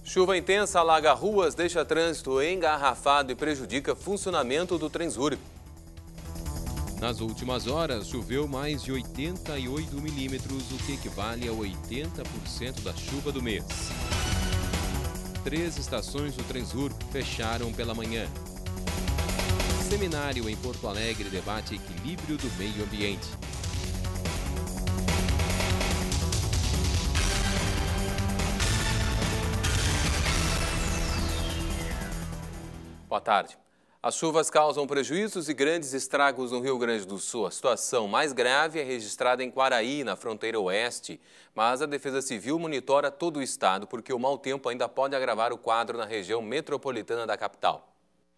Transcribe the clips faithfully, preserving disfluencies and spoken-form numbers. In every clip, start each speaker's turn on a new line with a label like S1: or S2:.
S1: Chuva intensa alaga ruas, deixa trânsito engarrafado e prejudica funcionamento do Transurb.
S2: Nas últimas horas, choveu mais de oitenta e oito milímetros, o que equivale a oitenta por cento da chuva do mês. Três estações do Transurb fecharam pela manhã. Seminário em Porto Alegre debate equilíbrio do meio ambiente.
S1: Boa tarde. As chuvas causam prejuízos e grandes estragos no Rio Grande do Sul. A situação mais grave é registrada em Quaraí, na fronteira oeste. Mas a Defesa Civil monitora todo o estado, porque o mau tempo ainda pode agravar o quadro na região metropolitana da capital.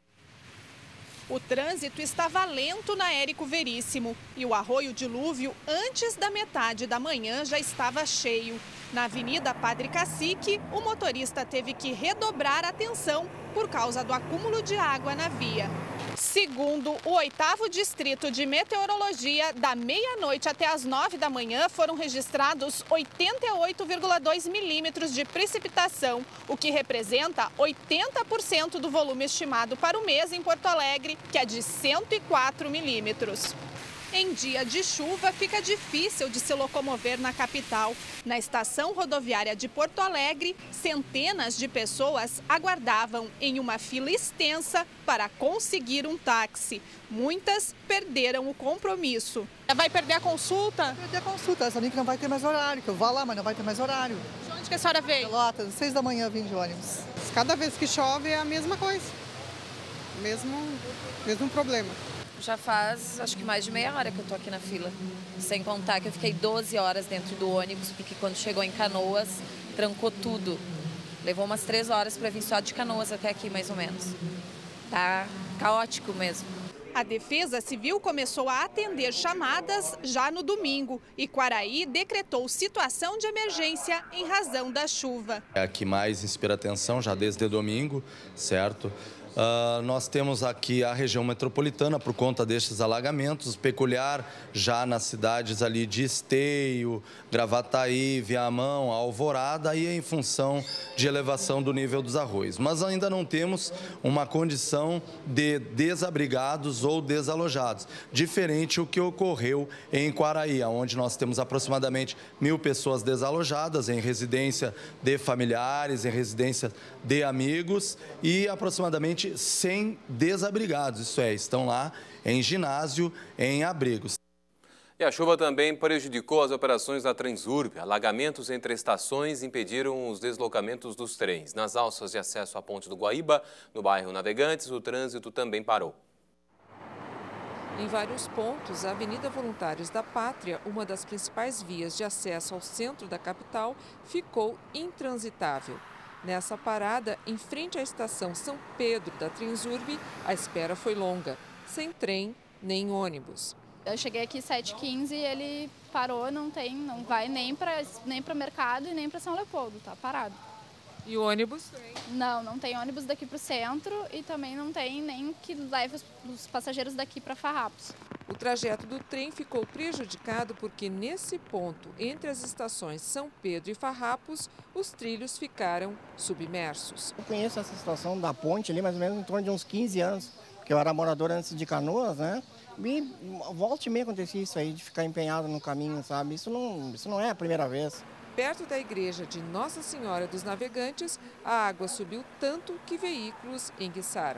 S3: O trânsito estava lento na Érico Veríssimo e o arroio Dilúvio, antes da metade da manhã, já estava cheio. Na Avenida Padre Cacique, o motorista teve que redobrar a atenção por causa do acúmulo de água na via. Segundo o oitavo Distrito de Meteorologia, da meia-noite até as nove da manhã foram registrados oitenta e oito vírgula dois milímetros de precipitação, o que representa oitenta por cento do volume estimado para o mês em Porto Alegre, que é de cento e quatro milímetros. Em dia de chuva, fica difícil de se locomover na capital. Na estação rodoviária de Porto Alegre, centenas de pessoas aguardavam em uma fila extensa para conseguir um táxi. Muitas perderam o compromisso. Vai perder a consulta?
S4: Vai perder a consulta, essa que não vai ter mais horário, que eu vou lá, mas não vai ter mais horário.
S3: De onde que a senhora veio?
S4: Pelotas, seis da manhã eu vim de ônibus.
S5: Cada vez que chove é a mesma coisa, mesmo, mesmo problema.
S6: Já faz, acho que mais de meia hora que eu tô aqui na fila. Sem contar que eu fiquei doze horas dentro do ônibus, porque quando chegou em Canoas, trancou tudo. Levou umas três horas para vir só de Canoas até aqui, mais ou menos. Tá caótico mesmo.
S3: A Defesa Civil começou a atender chamadas já no domingo e Quaraí decretou situação de emergência em razão da chuva.
S7: É a que mais inspira atenção já desde domingo, certo? Uh, nós temos aqui a região metropolitana por conta destes alagamentos, peculiar já nas cidades ali de Esteio, Gravataí, Viamão, Alvorada, e em função de elevação do nível dos arroios. Mas ainda não temos uma condição de desabrigados ou desalojados, diferente o que ocorreu em Quaraí, onde nós temos aproximadamente mil pessoas desalojadas em residência de familiares, em residência de amigos e aproximadamente cem desabrigados, isso é, estão lá em ginásio, em abrigos.
S1: E a chuva também prejudicou as operações da Transurb. Alagamentos entre estações impediram os deslocamentos dos trens. Nas alças de acesso à Ponte do Guaíba, no bairro Navegantes, o trânsito também parou.
S8: Em vários pontos, a Avenida Voluntários da Pátria, uma das principais vias de acesso ao centro da capital, ficou intransitável. Nessa parada, em frente à estação São Pedro da Transurb, a espera foi longa, sem trem nem ônibus.
S9: Eu cheguei aqui às sete e quinze e ele parou, não tem, não vai nem para nem para o mercado e nem para São Leopoldo, tá parado.
S8: E o ônibus?
S9: Não, não tem ônibus daqui para o centro e também não tem nem que leve os, os passageiros daqui para Farrapos.
S8: O trajeto do trem ficou prejudicado porque nesse ponto, entre as estações São Pedro e Farrapos, os trilhos ficaram submersos.
S10: Eu conheço essa situação da ponte ali mais ou menos em torno de uns quinze anos, porque eu era morador antes de Canoas, né? E volta e meia acontecia isso aí, de ficar empenhado no caminho, sabe? Isso não, isso não é a primeira vez.
S8: Perto da igreja de Nossa Senhora dos Navegantes, a água subiu tanto que veículos enguiçaram.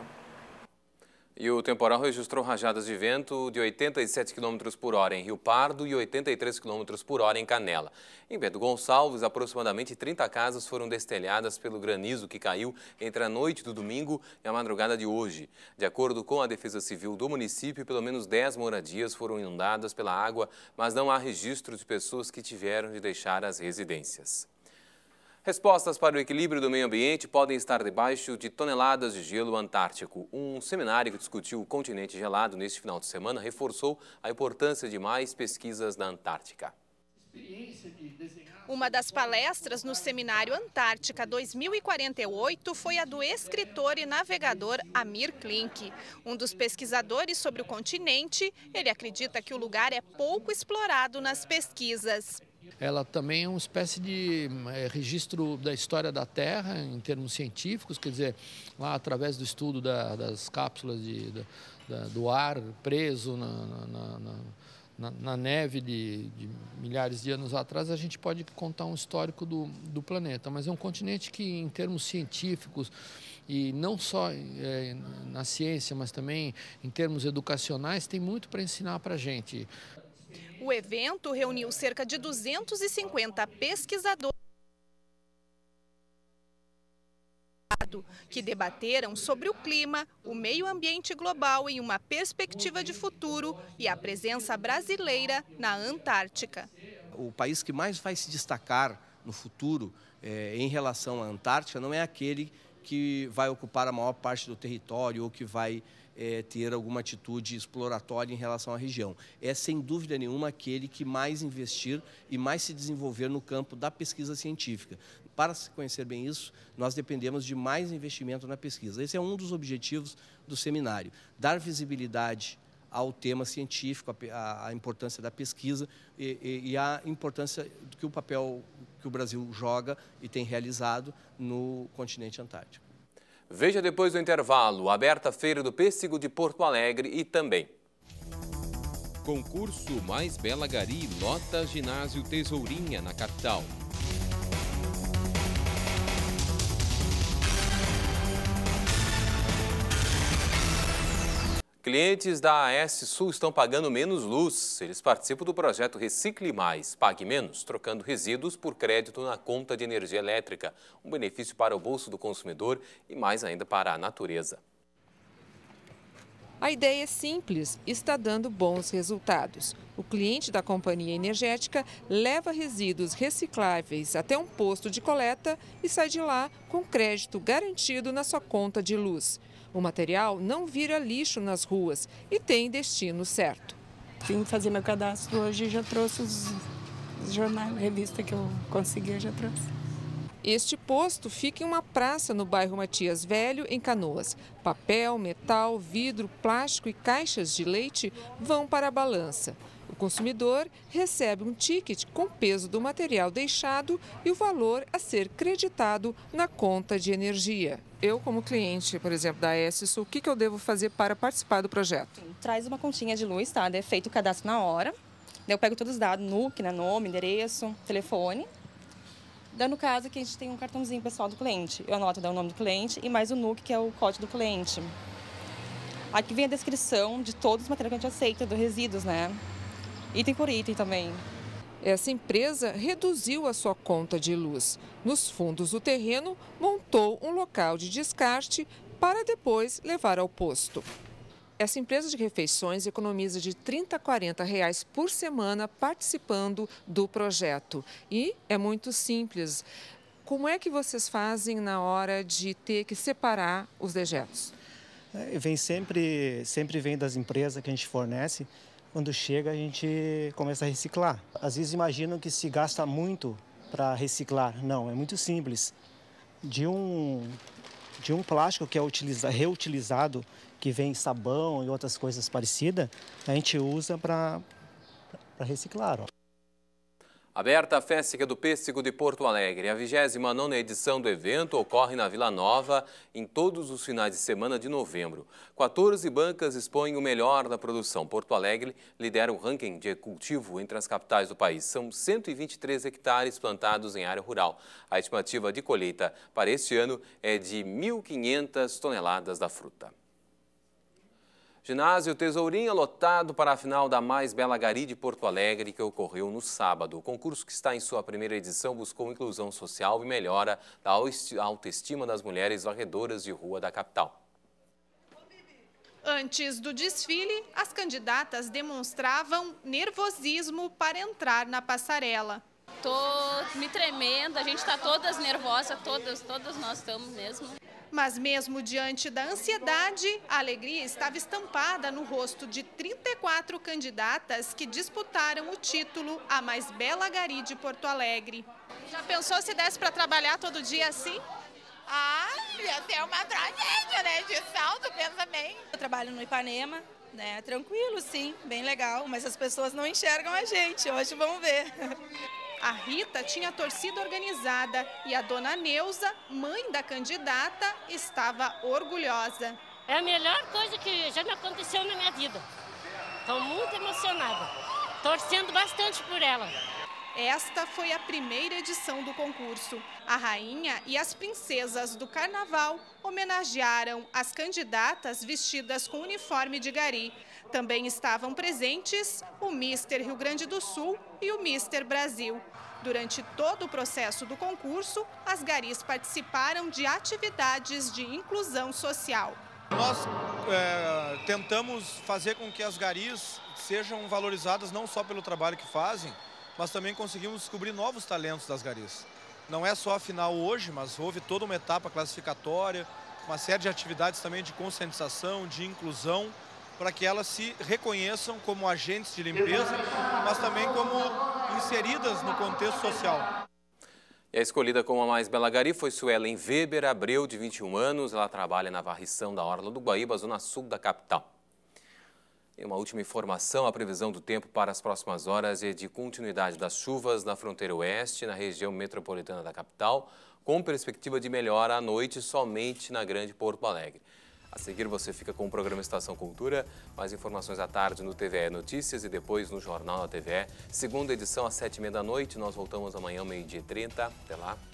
S1: E o temporal registrou rajadas de vento de oitenta e sete quilômetros por hora em Rio Pardo e oitenta e três quilômetros por hora em Canela. Em Bento Gonçalves, aproximadamente trinta casas foram destelhadas pelo granizo que caiu entre a noite do domingo e a madrugada de hoje. De acordo com a Defesa Civil do município, pelo menos dez moradias foram inundadas pela água, mas não há registro de pessoas que tiveram de deixar as residências. Respostas para o equilíbrio do meio ambiente podem estar debaixo de toneladas de gelo antártico. Um seminário que discutiu o continente gelado neste final de semana reforçou a importância de mais pesquisas na Antártica.
S3: Uma das palestras no Seminário Antártica dois mil e quarenta e oito foi a do escritor e navegador Amir Klink. Um dos pesquisadores sobre o continente, ele acredita que o lugar é pouco explorado nas pesquisas.
S11: Ela também é uma espécie de é, registro da história da Terra, em termos científicos, quer dizer, lá através do estudo da, das cápsulas de, da, da, do ar preso na, na, na, na, na neve de, de milhares de anos atrás, a gente pode contar um histórico do, do planeta. Mas é um continente que, em termos científicos, e não só é, na ciência, mas também em termos educacionais, tem muito para ensinar para a gente.
S3: O evento reuniu cerca de duzentos e cinquenta pesquisadores que debateram sobre o clima, o meio ambiente global em uma perspectiva de futuro e a presença brasileira na Antártica.
S12: O país que mais vai se destacar no futuro eh, em relação à Antártica não é aquele que vai ocupar a maior parte do território ou que vai É, ter alguma atitude exploratória em relação à região. É, sem dúvida nenhuma, aquele que mais investir e mais se desenvolver no campo da pesquisa científica. Para se conhecer bem isso, nós dependemos de mais investimento na pesquisa. Esse é um dos objetivos do seminário, dar visibilidade ao tema científico, a, a importância da pesquisa e, e, e a importância do que o papel que o Brasil joga e tem realizado no continente antártico.
S1: Veja depois do intervalo, aberta a Feira do Pêssego de Porto Alegre e também.
S2: Concurso Mais Bela Gari lota ginásio Tesourinha na capital.
S1: Clientes da A S Sul estão pagando menos luz. Eles participam do projeto Recicle Mais, Pague Menos, trocando resíduos por crédito na conta de energia elétrica. Um benefício para o bolso do consumidor e mais ainda para a natureza.
S8: A ideia é simples e está dando bons resultados. O cliente da companhia energética leva resíduos recicláveis até um posto de coleta e sai de lá com crédito garantido na sua conta de luz. O material não vira lixo nas ruas e tem destino certo.
S13: Vim fazer meu cadastro hoje e já trouxe os jornais, revista que eu consegui, eu já trouxe.
S8: Este posto fica em uma praça no bairro Matias Velho, em Canoas. Papel, metal, vidro, plástico e caixas de leite vão para a balança. O consumidor recebe um ticket com o peso do material deixado e o valor a ser creditado na conta de energia. Eu, como cliente, por exemplo, da A S Sul, o que, que eu devo fazer para participar do projeto?
S14: Traz uma continha de luz, tá? É feito o cadastro na hora. Daí eu pego todos os dados, N U C, né? Nome, endereço, telefone. Daí, no caso, aqui a gente tem um cartãozinho pessoal do cliente. Eu anoto o nome do cliente e mais o N U C, que é o código do cliente. Aqui vem a descrição de todos os materiais que a gente aceita, dos resíduos, né? Item por item também.
S8: Essa empresa reduziu a sua conta de luz. Nos fundos do terreno, montou um local de descarte para depois levar ao posto. Essa empresa de refeições economiza de trinta a quarenta reais por semana participando do projeto. E é muito simples. Como é que vocês fazem na hora de ter que separar os dejetos?
S15: É, vem sempre, sempre vem das empresas que a gente fornece. Quando chega, a gente começa a reciclar. Às vezes imaginam que se gasta muito para reciclar. Não, é muito simples. De um, de um plástico que é utiliza, reutilizado, que vem sabão e outras coisas parecidas, a gente usa para reciclar. Ó.
S1: Aberta a Festa do Pêssego de Porto Alegre. A vigésima nona edição do evento ocorre na Vila Nova em todos os finais de semana de novembro. quatorze bancas expõem o melhor da produção. Porto Alegre lidera o ranking de cultivo entre as capitais do país. São cento e vinte e três hectares plantados em área rural. A estimativa de colheita para este ano é de mil e quinhentas toneladas da fruta. Ginásio Tesourinha lotado para a final da Mais Bela Gari de Porto Alegre, que ocorreu no sábado. O concurso, que está em sua primeira edição, buscou inclusão social e melhora da autoestima das mulheres varredoras de rua da capital.
S3: Antes do desfile, as candidatas demonstravam nervosismo para entrar na passarela.
S16: Estou me tremendo, a gente está todas nervosas, todas, todas nós estamos mesmo.
S3: Mas mesmo diante da ansiedade, a alegria estava estampada no rosto de trinta e quatro candidatas que disputaram o título A Mais Bela Gari de Porto Alegre. Já pensou se desse para trabalhar todo dia assim?
S17: Ah, ia ser uma tragédia, né? De salto, pensa bem.
S18: Eu trabalho no Ipanema, né? Tranquilo, sim, bem legal, mas as pessoas não enxergam a gente. Hoje vamos ver.
S3: A Rita tinha torcida organizada e a dona Neuza, mãe da candidata, estava orgulhosa.
S19: É a melhor coisa que já me aconteceu na minha vida. Estou muito emocionada, torcendo bastante por ela.
S3: Esta foi a primeira edição do concurso. A rainha e as princesas do carnaval homenagearam as candidatas vestidas com uniforme de gari. Também estavam presentes o Mister Rio Grande do Sul e o Mister Brasil. Durante todo o processo do concurso, as garis participaram de atividades de inclusão social.
S20: Nós é, tentamos fazer com que as garis sejam valorizadas não só pelo trabalho que fazem, mas também conseguimos descobrir novos talentos das garis. Não é só a final hoje, mas houve toda uma etapa classificatória, uma série de atividades também de conscientização, de inclusão, para que elas se reconheçam como agentes de limpeza, mas também como inseridas no contexto social.
S1: E a escolhida como a mais bela gari foi Suelen Weber Abreu, de vinte e um anos. Ela trabalha na varrição da Orla do Guaíba, zona sul da capital. E uma última informação, a previsão do tempo para as próximas horas é de continuidade das chuvas na fronteira oeste, na região metropolitana da capital, com perspectiva de melhora à noite somente na Grande Porto Alegre. A seguir você fica com o programa Estação Cultura, mais informações à tarde no T V E Notícias e depois no Jornal da T V E. Segunda edição às sete e meia da noite, nós voltamos amanhã, meio-dia e trinta. Até lá.